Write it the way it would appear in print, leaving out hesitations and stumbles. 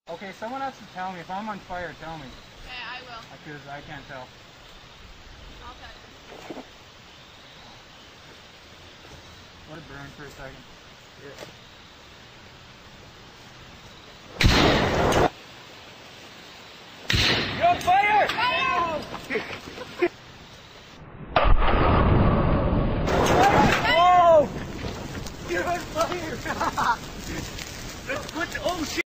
Okay, someone has to tell me. If I'm on fire, tell me. Okay, I will. Because I can't tell. I'll tell you. Let it burn for a second. Yeah. You're on fire! Whoa! You're on fire! Let's put the, oh shit!